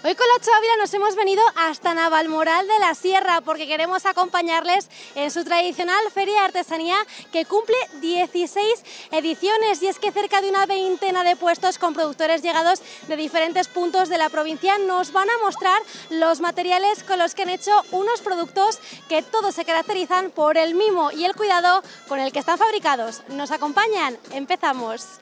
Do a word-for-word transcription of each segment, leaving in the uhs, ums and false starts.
Hoy con la ocho Ávila nos hemos venido hasta Navalmoral de la Sierra porque queremos acompañarles en su tradicional Feria de Artesanía que cumple dieciséis ediciones, y es que cerca de una veintena de puestos con productores llegados de diferentes puntos de la provincia nos van a mostrar los materiales con los que han hecho unos productos que todos se caracterizan por el mimo y el cuidado con el que están fabricados. ¿Nos acompañan? Empezamos.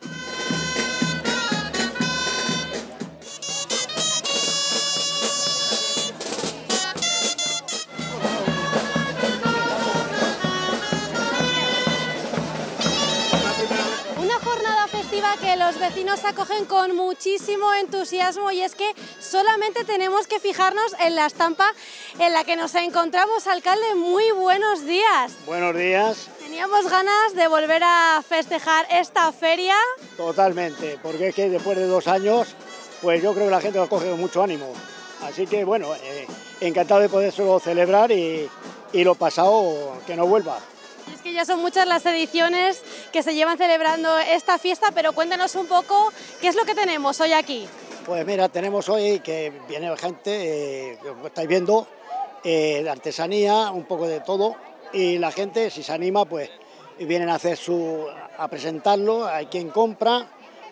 Que los vecinos acogen con muchísimo entusiasmo, y es que solamente tenemos que fijarnos en la estampa en la que nos encontramos. Alcalde, muy buenos días. Buenos días. Teníamos ganas de volver a festejar esta feria. Totalmente, porque es que después de dos años, pues yo creo que la gente lo coge con mucho ánimo. Así que bueno, eh, encantado de podérselo celebrar y, y lo pasado que no vuelva. Es que ya son muchas las ediciones que se llevan celebrando esta fiesta, pero cuéntanos un poco qué es lo que tenemos hoy aquí. Pues mira, tenemos hoy que viene gente, eh, como estáis viendo, eh, de artesanía, un poco de todo, y la gente, si se anima, pues vienen a hacer su, a presentarlo, hay quien compra,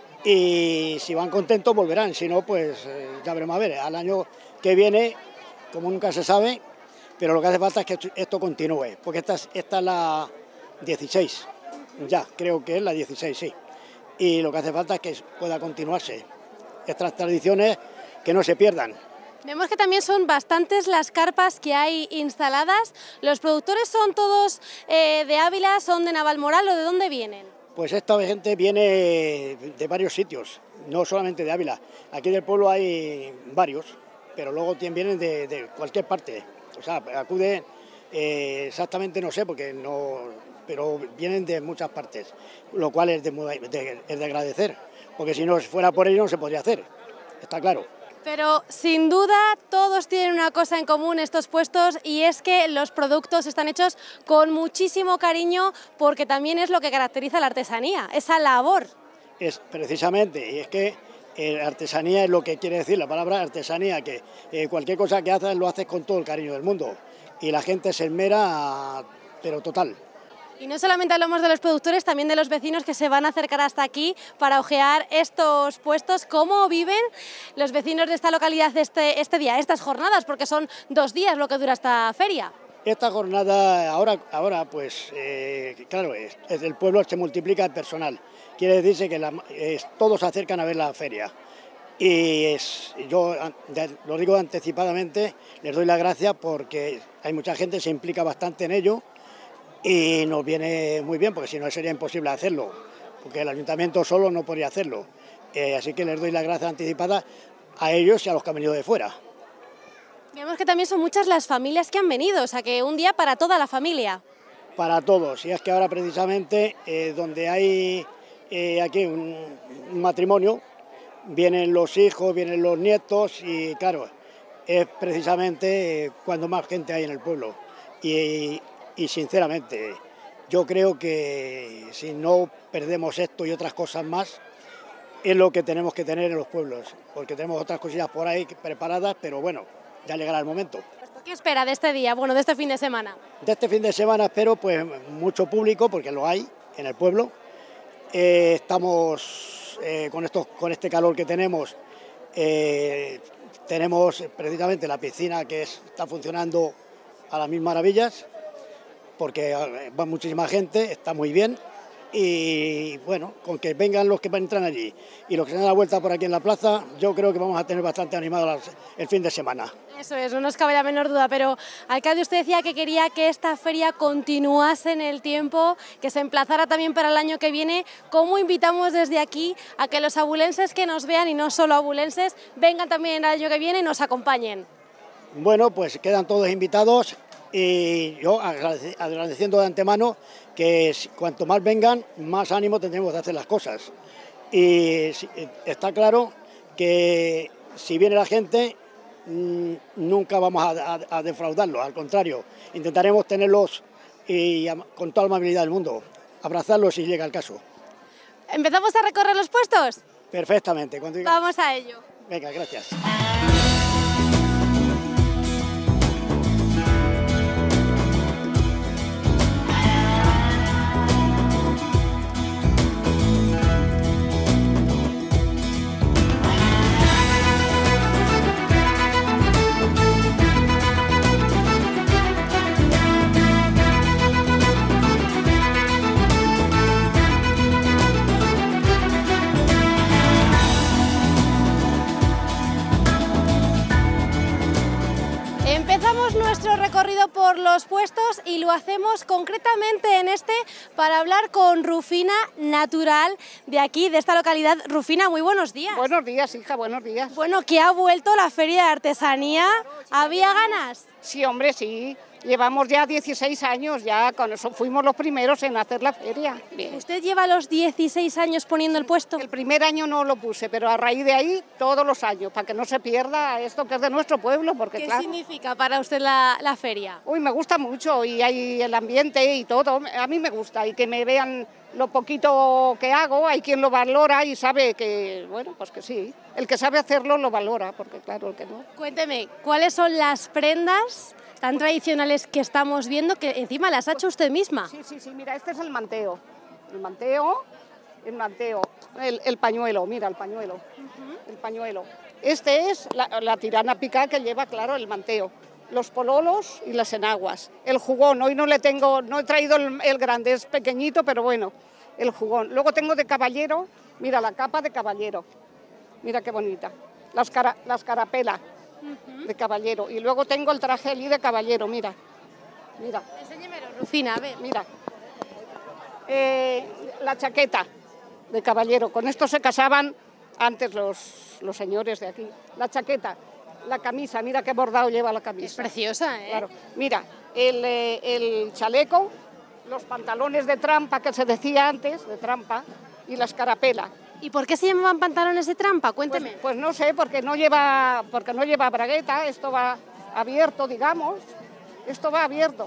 y si van contentos volverán, si no, pues eh, ya veremos a ver. Al año que viene, como nunca se sabe, pero lo que hace falta es que esto continúe, porque esta es, esta es la dieciséis, ya, creo que es la dieciséis, sí. Y lo que hace falta es que pueda continuarse. Estas tradiciones que no se pierdan. Vemos que también son bastantes las carpas que hay instaladas. ¿Los productores son todos eh, de Ávila, son de Navalmoral o de dónde vienen? Pues esta gente viene de varios sitios, no solamente de Ávila. Aquí del pueblo hay varios, pero luego vienen de, de cualquier parte. O sea, acuden, eh, exactamente no sé, porque no, pero vienen de muchas partes, lo cual es de, de, es de agradecer, porque si no fuera por ello no se podría hacer, está claro. Pero sin duda todos tienen una cosa en común estos puestos, y es que los productos están hechos con muchísimo cariño, porque también es lo que caracteriza la artesanía, esa labor. Es precisamente, y es que Eh, artesanía es lo que quiere decir la palabra artesanía, que eh, cualquier cosa que haces lo haces con todo el cariño del mundo, y la gente se esmera, pero total. Y no solamente hablamos de los productores, también de los vecinos que se van a acercar hasta aquí para ojear estos puestos. ¿Cómo viven los vecinos de esta localidad este, este día, estas jornadas? Porque son dos días lo que dura esta feria. Esta jornada, ahora, ahora pues, eh, claro, es, es el pueblo se multiplica el personal. Quiere decirse que la, es, todos se acercan a ver la feria. Y es, yo lo digo anticipadamente, les doy las gracias porque hay mucha gente que se implica bastante en ello y nos viene muy bien, porque si no sería imposible hacerlo, porque el ayuntamiento solo no podría hacerlo. Eh, así que les doy las gracias anticipadas a ellos y a los que han venido de fuera. Vemos que también son muchas las familias que han venido, o sea que un día para toda la familia. Para todos, y es que ahora precisamente eh, donde hay eh, aquí un, un matrimonio, vienen los hijos, vienen los nietos, y claro, es precisamente eh, cuando más gente hay en el pueblo. Y, y sinceramente, yo creo que si no perdemos esto y otras cosas más, es lo que tenemos que tener en los pueblos, porque tenemos otras cosillas por ahí preparadas, pero bueno, ya llegará el momento. ¿Qué espera de este día, bueno, de este fin de semana? De este fin de semana espero pues mucho público, porque lo hay en el pueblo. Eh, estamos eh, con, estos, con este calor que tenemos, eh, tenemos precisamente la piscina que es, está funcionando a las mil maravillas, porque va muchísima gente, está muy bien. Y bueno, con que vengan los que entran allí y los que se dan la vuelta por aquí en la plaza, yo creo que vamos a tener bastante animado el fin de semana. Eso es, no nos cabe la menor duda, pero alcalde, usted decía que quería que esta feria continuase en el tiempo, que se emplazara también para el año que viene. ¿Cómo invitamos desde aquí a que los abulenses que nos vean, y no solo abulenses, vengan también el año que viene y nos acompañen? Bueno, pues quedan todos invitados, y yo agradeciendo de antemano que cuanto más vengan, más ánimo tendremos de hacer las cosas. Y está claro que si viene la gente, nunca vamos a, a, a defraudarlos, al contrario, intentaremos tenerlos y, con toda la amabilidad del mundo, abrazarlos si llega el caso. ¿Empezamos a recorrer los puestos? Perfectamente. Cuando diga... Vamos a ello. Venga, gracias. Continuamos nuestro recorrido por los puestos y lo hacemos concretamente en este para hablar con Rufina Natural de aquí, de esta localidad. Rufina, muy buenos días. Buenos días, hija, buenos días. Bueno, que ha vuelto la Feria de Artesanía. ¿Había ganas? Sí, hombre, sí. Llevamos ya dieciséis años, ya con eso fuimos los primeros en hacer la feria. Bien. ¿Usted lleva los dieciséis años poniendo el puesto? El primer año no lo puse, pero a raíz de ahí todos los años, para que no se pierda esto que es de nuestro pueblo, porque ¿Qué claro... significa para usted la, la feria? Uy, me gusta mucho y hay el ambiente y todo, a mí me gusta y que me vean lo poquito que hago, hay quien lo valora y sabe que, bueno, pues que sí, el que sabe hacerlo lo valora, porque claro, el que no... Cuénteme, ¿cuáles son las prendas tan tradicionales que estamos viendo, que encima las ha hecho usted misma? Sí, sí, sí, mira, este es el manteo, el manteo, el manteo, el, el pañuelo, mira, el pañuelo, uh-huh. el pañuelo. Este es la, la tirana pica que lleva, claro, el manteo, los pololos y las enaguas, el jugón, hoy no le tengo, no he traído el, el grande, es pequeñito, pero bueno, el jugón. Luego tengo de caballero, mira, la capa de caballero, mira qué bonita, las, cara, las carapelas. Uh-huh. de caballero, y luego tengo el traje Eli de caballero, mira, mira. Enséñemelo, Rufina, a ver. Mira, eh, la chaqueta de caballero, con esto se casaban antes los, los señores de aquí. La chaqueta, la camisa, mira qué bordado lleva la camisa. Es preciosa, ¿eh? Claro. Mira, el, eh, el chaleco, los pantalones de trampa que se decía antes, de trampa, y la escarapela. ¿Y por qué se llamaban pantalones de trampa? Cuénteme. Pues, pues no sé, porque no lleva, porque no lleva bragueta, esto va abierto, digamos, esto va abierto.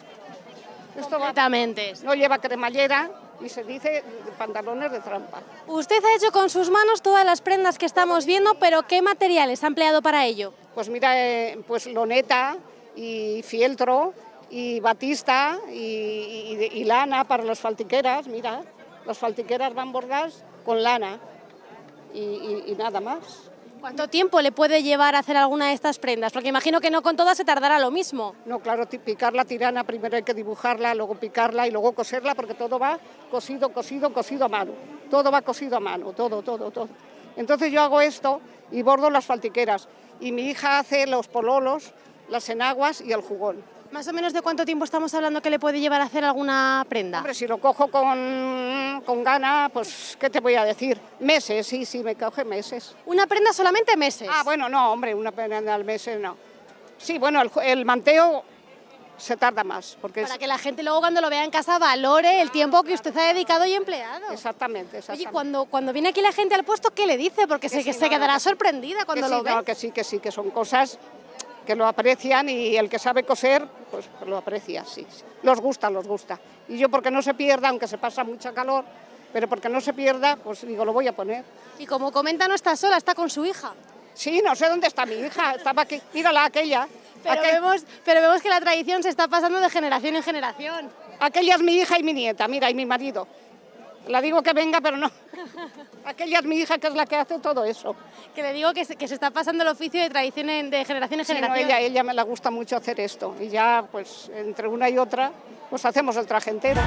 Esto Completamente. Va, no lleva cremallera y se dice pantalones de trampa. Usted ha hecho con sus manos todas las prendas que estamos viendo, pero ¿qué materiales ha empleado para ello? Pues mira, eh, pues loneta y fieltro y batista y, y, y lana para las faltiqueras, mira, las faltiqueras van bordadas con lana y, y, y nada más. ¿Cuánto tiempo le puede llevar a hacer alguna de estas prendas? Porque imagino que no con todas se tardará lo mismo. No, claro, picar la tirana, primero hay que dibujarla, luego picarla y luego coserla, porque todo va cosido, cosido, cosido a mano. Todo va cosido a mano, todo, todo, todo. Entonces yo hago esto y bordo las faltiqueras. Y mi hija hace los pololos, las enaguas y el jugón. ¿Más o menos de cuánto tiempo estamos hablando que le puede llevar a hacer alguna prenda? Hombre, si lo cojo con, con gana, pues, ¿qué te voy a decir? Meses, sí, sí, me coge meses. ¿Una prenda solamente meses? Ah, bueno, no, hombre, una prenda al mes, no. Sí, bueno, el, el manteo se tarda más. Porque Para es... que la gente luego cuando lo vea en casa valore el tiempo que usted ha dedicado y empleado. Exactamente, exactamente. Oye, cuando, cuando viene aquí la gente al puesto, ¿qué le dice? Porque que se, sí, se no, quedará que sorprendida sí, cuando que lo sí, ve. No, que sí, que sí, que son cosas que lo aprecian y el que sabe coser, pues lo aprecia, sí, sí. Los gusta, los gusta. Y yo porque no se pierda, aunque se pasa mucha calor, pero porque no se pierda, pues digo, lo voy a poner. Y como comenta, no está sola, está con su hija. Sí, no sé dónde está mi hija, estaba aquí, mírala, aquella. Pero, aquel... vemos, pero vemos que la tradición se está pasando de generación en generación. Aquella es mi hija y mi nieta, mira, y mi marido. La digo que venga, pero no. Aquella es mi hija, que es la que hace todo eso. Que le digo que se, que se está pasando el oficio de tradición en, de generación en sí, generación. No, ella, ella me la gusta mucho hacer esto. Y ya, pues, entre una y otra, pues hacemos el traje entero.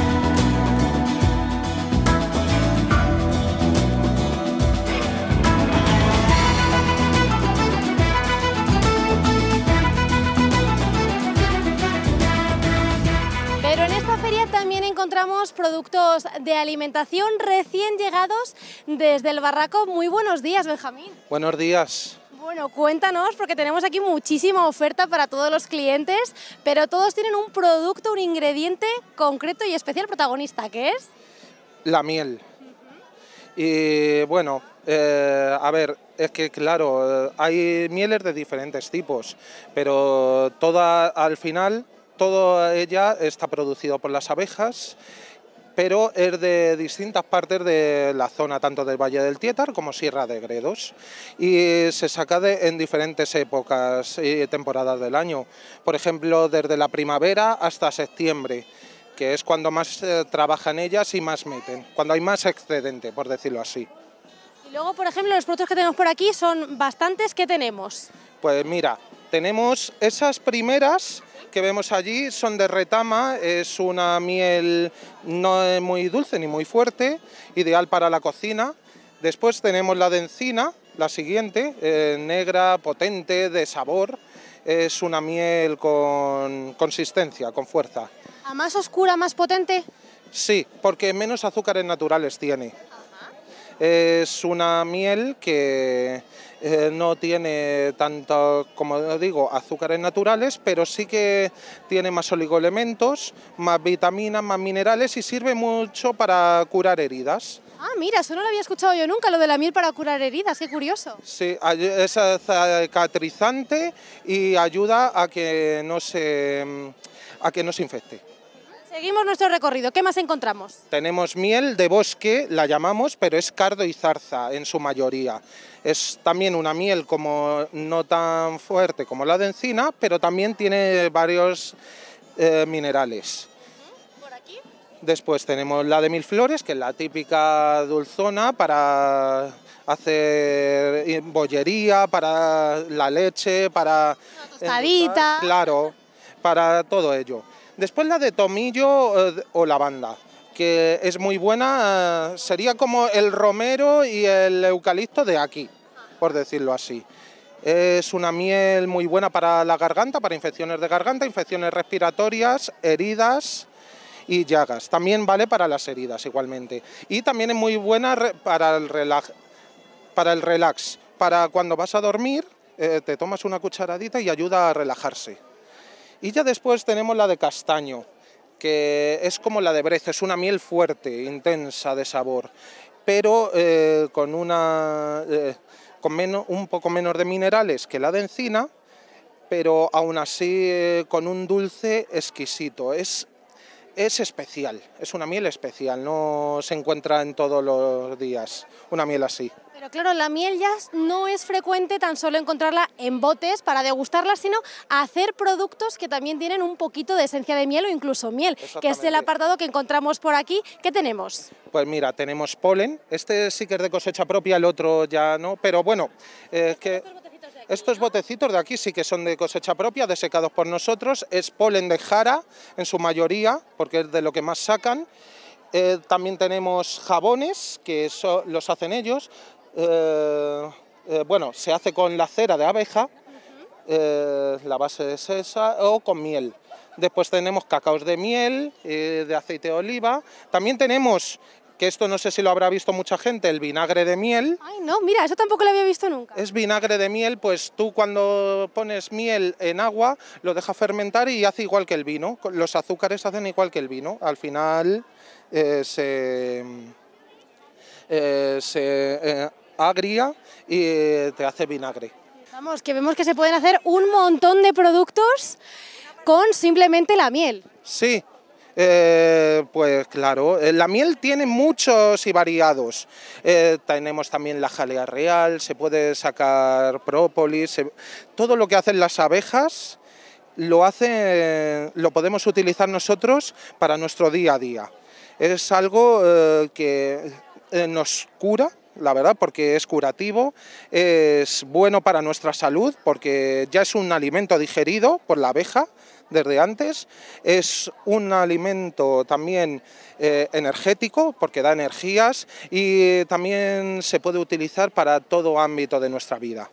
Pero en esta feria también encontramos productos de alimentación recién llegados desde el barraco. Muy buenos días, Benjamín. Buenos días. Bueno, cuéntanos, porque tenemos aquí muchísima oferta para todos los clientes, pero todos tienen un producto, un ingrediente concreto y especial protagonista, ¿qué es? La miel. Uh-huh. Y bueno, eh, a ver, es que claro, hay mieles de diferentes tipos, pero toda al final... Toda ella está producido por las abejas, pero es de distintas partes de la zona, tanto del Valle del Tietar como Sierra de Gredos, y se saca de, en diferentes épocas y temporadas del año. Por ejemplo, desde la primavera hasta septiembre, que es cuando más eh, trabajan ellas y más meten, cuando hay más excedente, por decirlo así. Y luego, por ejemplo, los productos que tenemos por aquí son bastantes. ¿Qué tenemos? Pues mira, tenemos esas primeras que vemos allí, son de retama, es una miel no muy dulce ni muy fuerte, ideal para la cocina. Después tenemos la de encina, la siguiente, eh, negra, potente, de sabor, Es una miel con consistencia, con fuerza. ¿A más oscura, más potente? Sí, porque menos azúcares naturales tiene. Es una miel que eh, no tiene tanto, como digo, azúcares naturales, pero sí que tiene más oligoelementos, más vitaminas, más minerales y sirve mucho para curar heridas. Ah, mira, eso no lo había escuchado yo nunca, lo de la miel para curar heridas, qué curioso. Sí, es cicatrizante y ayuda a que no se, a que no se infecte. Seguimos nuestro recorrido, ¿qué más encontramos? Tenemos miel de bosque, la llamamos, pero es cardo y zarza en su mayoría. Es también una miel como no tan fuerte como la de encina, pero también tiene varios eh, minerales. ¿Por aquí? Después tenemos la de mil flores, que es la típica dulzona para hacer bollería, para la leche, para... Una tostadita. Claro, para todo ello. Después la de tomillo eh, o lavanda, que es muy buena, eh, sería como el romero y el eucalipto de aquí, por decirlo así. Es una miel muy buena para la garganta, para infecciones de garganta, infecciones respiratorias, heridas y llagas. También vale para las heridas igualmente. Y también es muy buena para el relax, para el relax, para cuando vas a dormir, eh, te tomas una cucharadita y ayuda a relajarse. Y ya después tenemos la de castaño, que es como la de brez, es una miel fuerte, intensa de sabor, pero eh, con, una, eh, con menos, un poco menos de minerales que la de encina, pero aún así eh, con un dulce exquisito. Es, es especial, es una miel especial, no se encuentra en todos los días una miel así. Pero claro, la miel ya no es frecuente tan solo encontrarla en botes para degustarla, sino hacer productos que también tienen un poquito de esencia de miel o incluso miel, que es el apartado que encontramos por aquí. ¿Qué tenemos? Pues mira, tenemos polen, este sí que es de cosecha propia, el otro ya no, pero bueno, es que estos botecitos de aquí sí que son de cosecha propia, desecados por nosotros, es polen de jara en su mayoría, porque es de lo que más sacan. Eh, también tenemos jabones, que eso los hacen ellos. Eh, eh, bueno, se hace con la cera de abeja, eh, la base es esa, o con miel. Después tenemos cacaos de miel, eh, de aceite de oliva. También tenemos, que esto no sé si lo habrá visto mucha gente, el vinagre de miel. Ay, no, mira, eso tampoco lo había visto nunca. Es vinagre de miel, pues tú cuando pones miel en agua, lo dejas fermentar y hace igual que el vino. Los azúcares hacen igual que el vino. Al final eh, se... Eh, se eh, agria y te hace vinagre. Vamos, que vemos que se pueden hacer un montón de productos con simplemente la miel. Sí, eh, pues claro, la miel tiene muchos y variados. Eh, tenemos también la jalea real, se puede sacar própolis, se, todo lo que hacen las abejas lo, hace, lo podemos utilizar nosotros para nuestro día a día. Es algo eh, que eh, nos cura, la verdad, porque es curativo, es bueno para nuestra salud, porque ya es un alimento digerido por la abeja desde antes, es un alimento también eh, energético, porque da energías, y también se puede utilizar para todo ámbito de nuestra vida.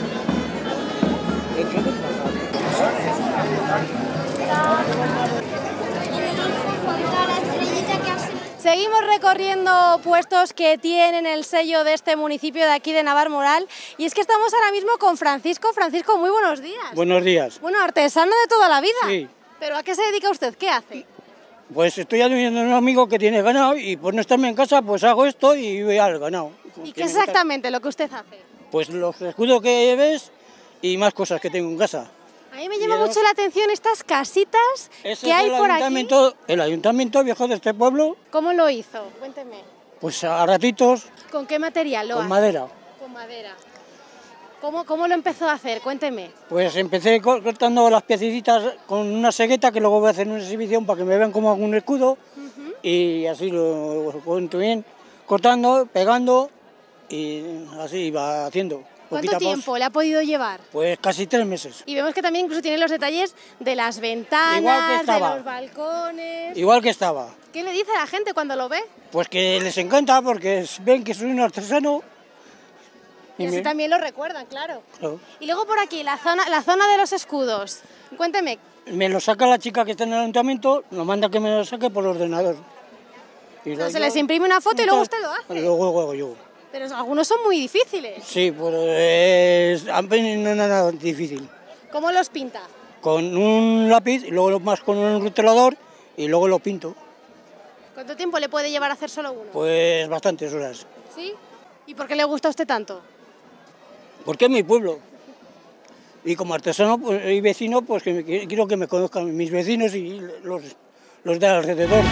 Seguimos recorriendo puestos que tienen el sello de este municipio de aquí de Navalmoral y es que estamos ahora mismo con Francisco. Francisco, muy buenos días. Buenos días. Bueno, artesano de toda la vida. Sí. ¿Pero a qué se dedica usted? ¿Qué hace? Pues estoy ayudando a un amigo que tiene ganado y por no estarme en casa pues hago esto y voy al ganado. ¿Y qué es exactamente lo que usted hace? Pues los escudos que ves y más cosas que tengo en casa. A mí me llama mucho la atención estas casitas Ese que hay es el por ayuntamiento, aquí. El ayuntamiento viejo de este pueblo, ¿Cómo lo hizo? Cuénteme. pues a ratitos ¿Con qué material lo con hace? madera. Con madera. ¿Cómo, ¿Cómo lo empezó a hacer? Cuénteme. Pues empecé cortando las piececitas con una segueta que luego voy a hacer una exhibición para que me vean como hago un escudo. Uh-huh. Y así lo cuento bien, cortando, pegando y así va haciendo. ¿Cuánto tiempo le ha podido llevar? Pues casi tres meses. Y vemos que también incluso tiene los detalles de las ventanas, de los balcones... Igual que estaba. ¿Qué le dice a la gente cuando lo ve? Pues que les encanta porque ven que soy un artesano Y así me- también lo recuerdan, claro. Claro. Y luego por aquí, la zona, la zona de los escudos. Cuénteme, Me lo saca la chica que está en el ayuntamiento, lo manda que me lo saque por ordenador. Y o sea, lo- se les imprime una foto y luego usted lo hace. Luego hago yo. Pero algunos son muy difíciles. Sí, pues es, a mí no es nada difícil. ¿Cómo los pinta? Con un lápiz, y luego más con un rotulador y luego lo pinto. ¿Cuánto tiempo le puede llevar a hacer solo uno? Pues bastantes horas. ¿Sí? ¿Y por qué le gusta a usted tanto? Porque es mi pueblo. Y como artesano pues, y vecino, pues que me- quiero que me conozcan mis vecinos y los, los de alrededor.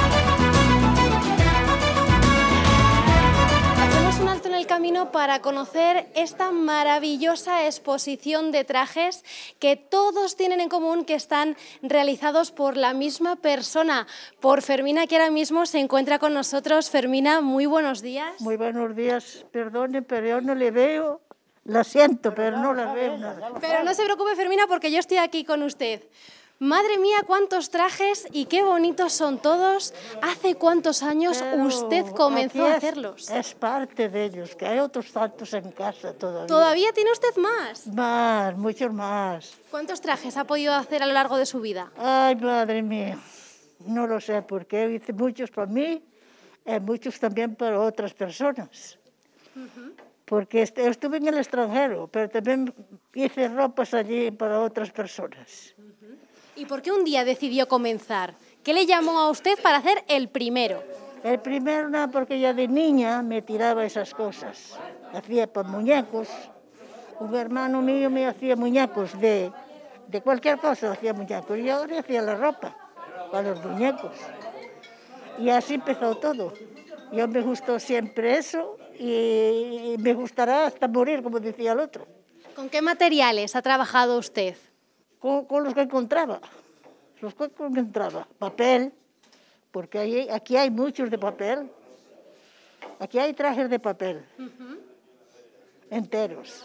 Hacemos un alto en el camino para conocer esta maravillosa exposición de trajes que todos tienen en común que están realizados por la misma persona, por Fermina, que ahora mismo se encuentra con nosotros. Fermina, muy buenos días. Muy buenos días, perdone, pero yo no le veo. La siento, pero no la veo nada. Pero no se preocupe, Fermina, porque yo estoy aquí con usted. Madre mía, cuántos trajes y qué bonitos son todos. ¿Hace cuántos años Pero usted comenzó aquí a es- hacerlos? Es parte de ellos, que hay otros tantos en casa todavía. ¿Todavía tiene usted más? Más, muchos más. ¿Cuántos trajes ha podido hacer a lo largo de su vida? Ay, madre mía, no lo sé, porque hice muchos para mí y muchos también para otras personas. Porque est- estuve en el extranjero, pero también hice ropas allí para otras personas. ¿Y por qué un día decidió comenzar? ¿Qué le llamó a usted para hacer el primero? El primero, no, porque ya de niña me tiraba esas cosas. Hacía para muñecos. Un hermano mío me hacía muñecos de, de cualquier cosa, hacía muñecos. Y yo le hacía la ropa para los muñecos. Y así empezó todo. Yo me gustó siempre eso y me gustará hasta morir, como decía el otro. ¿Con qué materiales ha trabajado usted? Con, con los que encontraba. Los que encontraba. Papel, porque ahí- aquí hay muchos de papel. Aquí hay trajes de papel, enteros.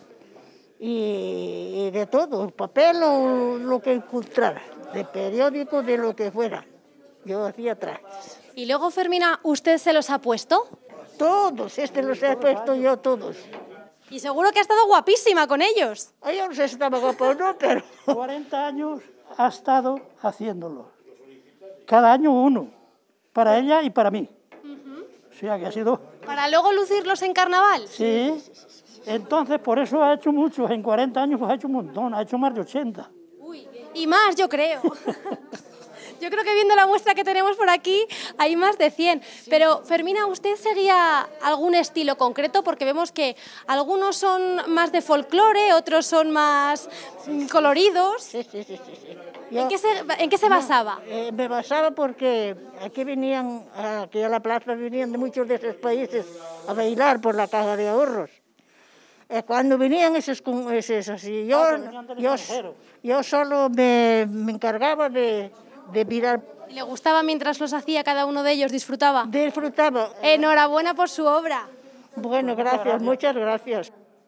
Y, y de todo, papel o lo que encontrara, de periódico, de lo que fuera. Yo hacía trajes. ¿Y luego, Fermina, usted se los ha puesto? Todos, este los he puesto yo todos. Y seguro que ha estado guapísima con ellos. Ay, yo no sé si estaba guapo o no, pero... cuarenta años ha estado haciéndolo. Cada año uno, para ella y para mí. O sea que ha sido... ¿Para luego lucirlos en carnaval? Sí. Entonces, por eso ha hecho muchos. En cuarenta años pues, ha hecho un montón, ha hecho más de ochenta. Uy, y más, yo creo. Yo creo que viendo la muestra que tenemos por aquí hay más de cien. Pero, Fermina, ¿usted seguía algún estilo concreto? Porque vemos que algunos son más de folclore, otros son más mm, coloridos. Sí, sí, sí, sí. sí. ¿En Yo- qué se, en qué se basaba? Eh, me basaba porque aquí venían, aquí a la plaza venían de muchos de esos países a bailar por la caja de ahorros. Eh, cuando venían esos, con- esos así, yo, Ah, que venían del yo, extranjero. yo solo me, me encargaba de, de mirar, ¿Le gustaba mientras los hacía cada uno de ellos? ¿Disfrutaba? disfrutaba. Enhorabuena por su obra. Bueno, gracias, muchas gracias.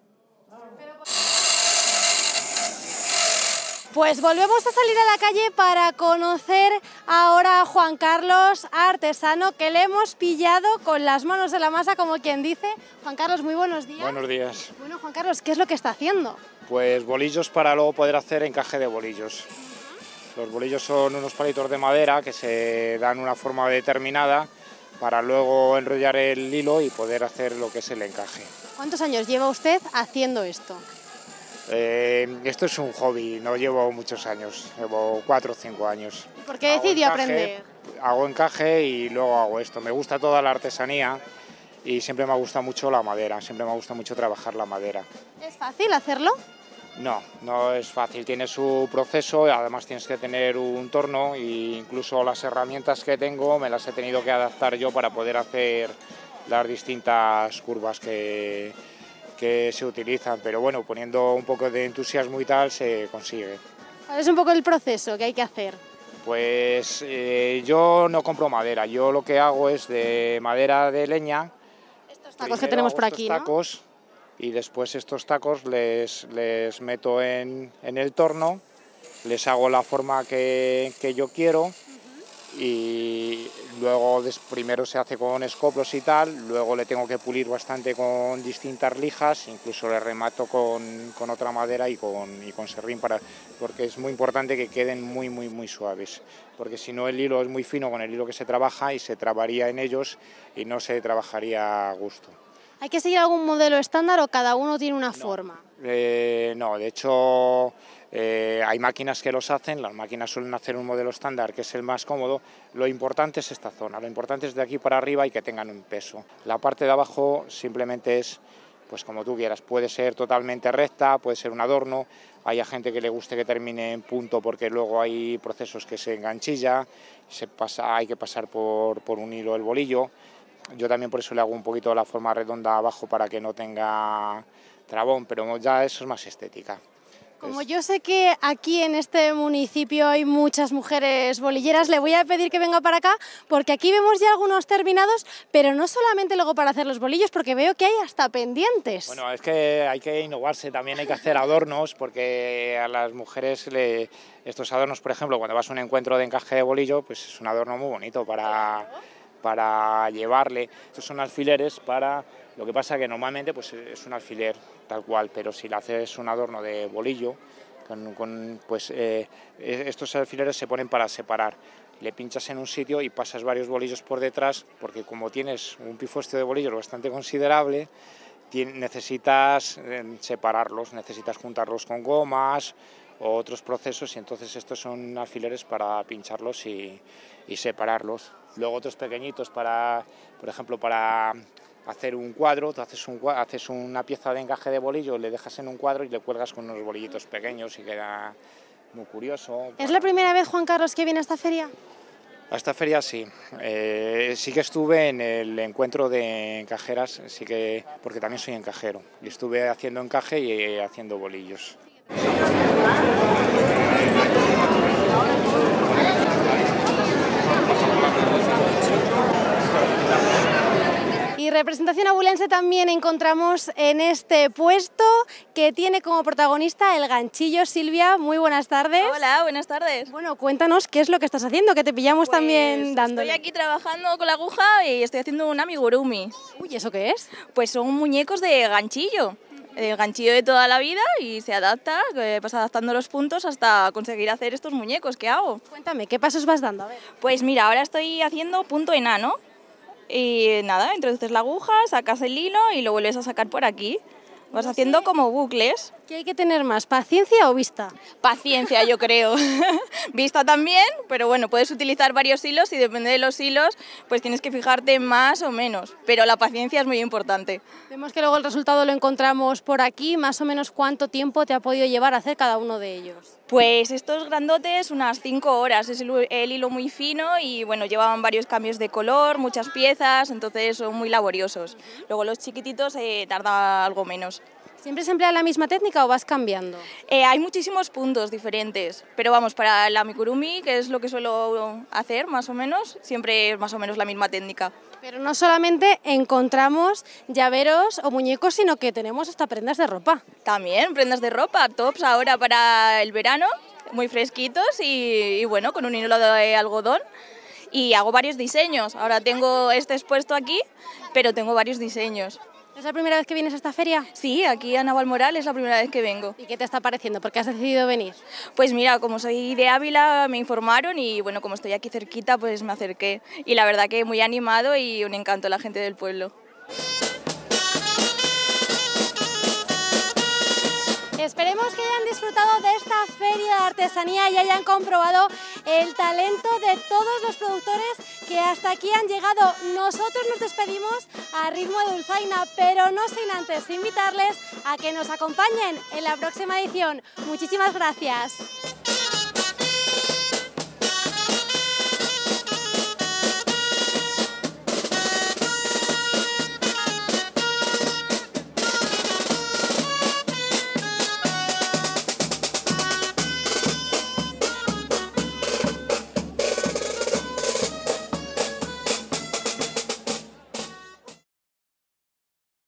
Pues volvemos a salir a la calle para conocer ahora a Juan Carlos, artesano, que le hemos pillado con las manos en la masa, como quien dice. Juan Carlos, muy buenos días. Buenos días. Bueno, Juan Carlos, ¿qué es lo que está haciendo? Pues bolillos para luego poder hacer encaje de bolillos. Los bolillos son unos palitos de madera que se dan una forma determinada para luego enrollar el hilo y poder hacer lo que es el encaje. ¿Cuántos años lleva usted haciendo esto? Eh, esto es un hobby, no llevo muchos años, llevo cuatro o cinco años. ¿Por qué Hago decidió encaje, aprender? Hago encaje y luego hago esto. Me gusta toda la artesanía y siempre me gusta mucho la madera, siempre me gusta mucho trabajar la madera. ¿Es fácil hacerlo? No, no es fácil, tiene su proceso, además tienes que tener un torno e incluso las herramientas que tengo me las he tenido que adaptar yo para poder hacer las distintas curvas que, que se utilizan, pero bueno, poniendo un poco de entusiasmo y tal se consigue. ¿Cuál es un poco el proceso que hay que hacer? Pues eh, yo no compro madera, yo lo que hago es de madera de leña. Estos tacos que Primero tenemos hago por estos aquí, ¿no? tacos, y después estos tacos les, les meto en, en el torno, les hago la forma que, que yo quiero y luego des, primero se hace con escoplos y tal, luego le tengo que pulir bastante con distintas lijas, incluso le remato con, con otra madera y con, y con serrín, para, porque es muy importante que queden muy muy muy suaves, porque si no el hilo es muy fino con el hilo que se trabaja y se trabaría en ellos y no se trabajaría a gusto. ¿Hay que seguir algún modelo estándar o cada uno tiene una No. forma? Eh, no, de hecho eh, hay máquinas que los hacen, las máquinas suelen hacer un modelo estándar que es el más cómodo. Lo importante es esta zona, lo importante es de aquí para arriba y que tengan un peso. La parte de abajo simplemente es, pues como tú quieras, puede ser totalmente recta, puede ser un adorno, hay a gente que le guste que termine en punto porque luego hay procesos que se enganchilla, se pasa, hay que pasar por, por un hilo el bolillo. Yo también por eso le hago un poquito la forma redonda abajo para que no tenga trabón, pero ya eso es más estética. Como yo sé que aquí en este municipio hay muchas mujeres bolilleras, le voy a pedir que venga para acá porque aquí vemos ya algunos terminados, pero no solamente luego para hacer los bolillos, porque veo que hay hasta pendientes. Bueno, es que hay que innovarse, también hay que hacer adornos, porque a las mujeres le, estos adornos, por ejemplo, cuando vas a un encuentro de encaje de bolillo, pues es un adorno muy bonito para, para llevarle. Estos son alfileres para... Lo que pasa que normalmente pues, es un alfiler tal cual, pero si le haces un adorno de bolillo, con, con, pues eh, estos alfileres se ponen para separar. Le pinchas en un sitio y pasas varios bolillos por detrás, porque como tienes un pifostio de bolillos bastante considerable, necesitas eh, separarlos, necesitas juntarlos con gomas o otros procesos, y entonces estos son alfileres para pincharlos y, y separarlos. Luego otros pequeñitos para, por ejemplo, para... hacer un cuadro, tú haces, un, haces una pieza de encaje de bolillo, le dejas en un cuadro y le cuelgas con unos bolillitos pequeños y queda muy curioso. ¿Es la primera vez, Juan Carlos, que viene a esta feria? A esta feria sí, eh, sí que estuve en el encuentro de encajeras, sí que, porque también soy encajero, y estuve haciendo encaje y haciendo bolillos. Y representación abulense también encontramos en este puesto que tiene como protagonista el ganchillo. Silvia, muy buenas tardes. Hola, buenas tardes. Bueno, cuéntanos qué es lo que estás haciendo, que te pillamos Pues también dándole. Estoy aquí trabajando con la aguja y estoy haciendo un amigurumi. Uy, ¿eso qué es? Pues son muñecos de ganchillo, el ganchillo de toda la vida, y se adapta, eh, vas adaptando los puntos hasta conseguir hacer estos muñecos. ¿Qué hago? Cuéntame, ¿qué pasos vas dando? A ver. Pues mira, ahora estoy haciendo punto enano. Y nada, introduces la aguja, sacas el hilo y lo vuelves a sacar por aquí. Vas No haciendo sé. como bucles. ¿Qué hay que tener más, paciencia o vista? Paciencia, yo creo. Vista también, pero bueno, puedes utilizar varios hilos y depende de los hilos, pues tienes que fijarte más o menos. Pero la paciencia es muy importante. Vemos que luego el resultado lo encontramos por aquí. Más o menos, ¿cuánto tiempo te ha podido llevar a hacer cada uno de ellos? Pues estos grandotes unas cinco horas, es el, el hilo muy fino y bueno, llevaban varios cambios de color, muchas piezas, entonces son muy laboriosos. Luego los chiquititos eh, tarda algo menos. ¿Siempre se emplea la misma técnica o vas cambiando? Eh, hay muchísimos puntos diferentes, pero vamos, para el amigurumi, que es lo que suelo hacer más o menos, siempre es más o menos la misma técnica. Pero no solamente encontramos llaveros o muñecos, sino que tenemos hasta prendas de ropa. También prendas de ropa, tops ahora para el verano, muy fresquitos y, y bueno, con un hilo de algodón. Y hago varios diseños, ahora tengo este expuesto aquí, pero tengo varios diseños. ¿Es la primera vez que vienes a esta feria? Sí, aquí a Navalmoral es la primera vez que vengo. ¿Y qué te está pareciendo? ¿Por qué has decidido venir? Pues mira, como soy de Ávila me informaron y bueno, como estoy aquí cerquita pues me acerqué. Y la verdad que muy animado y un encanto la gente del pueblo. Esperemos que hayan disfrutado de esta feria de artesanía y hayan comprobado el talento de todos los productores que hasta aquí han llegado. Nosotros nos despedimos a ritmo de dulzaina, pero no sin antes invitarles a que nos acompañen en la próxima edición. Muchísimas gracias.